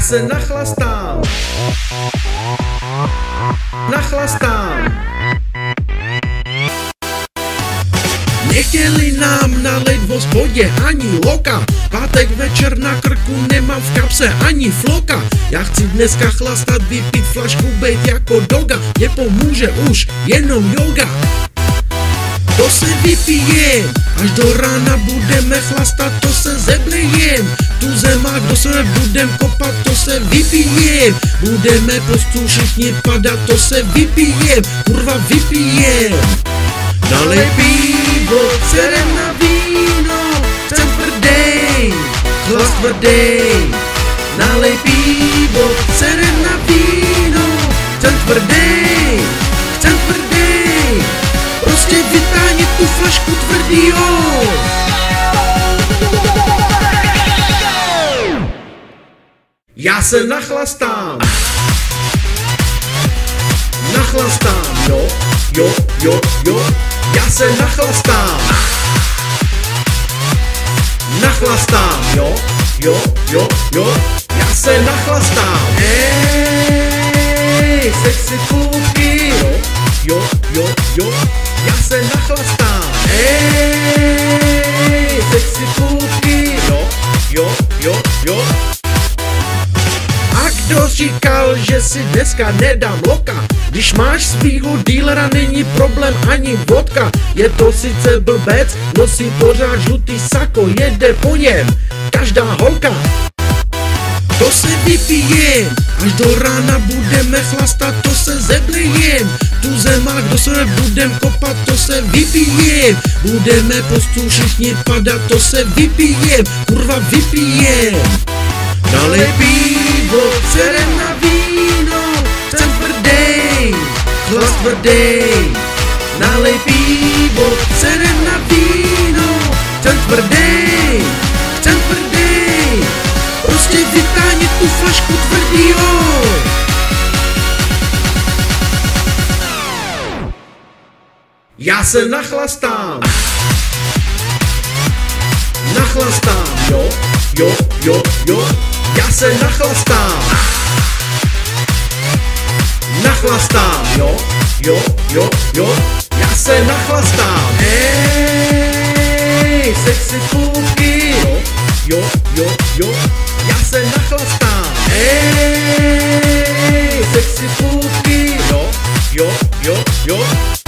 se nachlastám. Nechtěli nám nalejt v hospodě ani loka. Pátek večer na krku, nemám v kapse ani floka. Já chci dneska chlastat, vypít flašku, bejt jako doga. Mně pomůže už jenom yoga. To se vypijem, až do rána budeme chlastat, to se zeblejem. Tu zemák do sebe budem kopat, to se vypijem. Budeme postu všichni padat, to se vypijem, kurva vypijem. Nalej pivo, cerem na víno, jsem tvrdej, chlast tvrdej. Nalej pivo, cerem na víno, jsem tvrdej, prostě vytáhni tu flašku tvrdýho. Já se nachlastám, jo, já se nachlastám, jo, já se nachlastám. Hej, sexy klubky, jo, já se nachlastám. Hej, sexy klubky, jo. A kdo říkal, že si dneska nedám loka? Když máš svýho dílera, není problém ani vodka. Je to sice blbec, nosí pořád žlutý sako, jede po něm každá holka. To se vypijem, až do rána budeme chlastat, to se zeblejem. Tu zemák do sebe budem kopat, to se vypijem. Budeme postu všichni padat, to se vypijem, kurva vypijem. Nalej pivo, cerem na víno, jsem tvrdej, chlast tvrdej. Nalej pivo, cerem na víno, jsem tvrdej, prostě vytáhni tu flašku tvrdýho. Já se nachlastám, jo, já se nachlastám, jo, já se nachlastám. Hej, sexy klubky, jo, já se nachlastám. Hej, sexy klubky, jo.